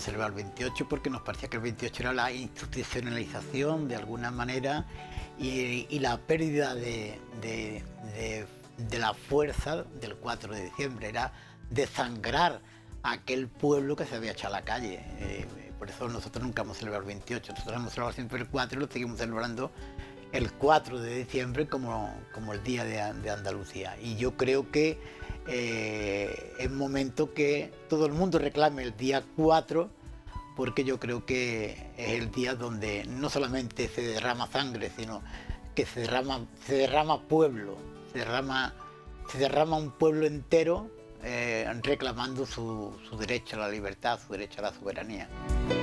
queríamos celebrar el 28 porque nos parecía que el 28 era la institucionalización de alguna manera y la pérdida de la fuerza del 4 de diciembre, era desangrar a aquel pueblo que se había echado a la calle. Por eso nosotros nunca hemos celebrado el 28, nosotros hemos celebrado siempre el 4 y lo seguimos celebrando el 4 de diciembre como el Día de Andalucía. Y yo creo que es momento que todo el mundo reclame el día 4, porque yo creo que es el día donde no solamente se derrama sangre, sino que se derrama pueblo, se derrama un pueblo entero reclamando su derecho a la libertad, su derecho a la soberanía.